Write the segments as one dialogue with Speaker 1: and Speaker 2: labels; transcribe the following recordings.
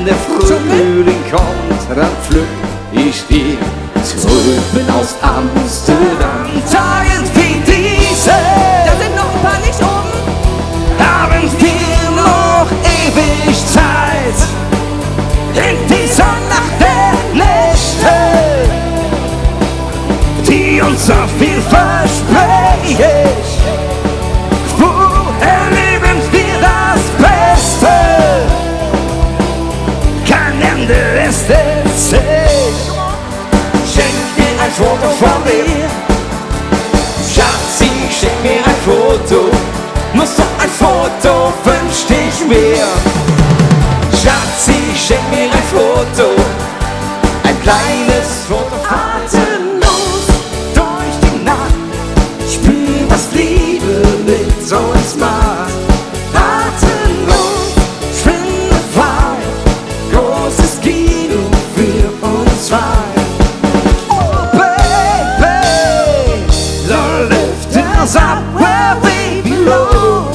Speaker 1: der Frühling kommt, dann pflück ich dir Tulpen aus Amsterdam. Tagen wie diese,
Speaker 2: Da sind noch ein paar nicht um.
Speaker 1: haben wir noch ewig Zeit. In dieser Nacht der Nächte, die uns so viel versprechen. Wo erleben wir das Beste? Kein Ende ist es sich. Schenk mir ein Foto von mir. Schatzi, schenk mir ein Foto. Nur so ein Foto wünschte ich mir. Schatzi, schenk mir ein Foto. Ein kleines Foto. Atemlos durch die Nacht. Spür, was Liebe mit so uns macht. Atemlos, schwinde weit. Großes Kino für uns zwei. Oh baby, Lord lift us up where we belong.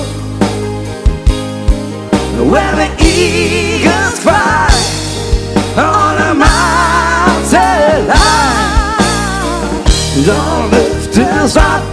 Speaker 1: Where the eagles fly on a mountain high. Lord lift us up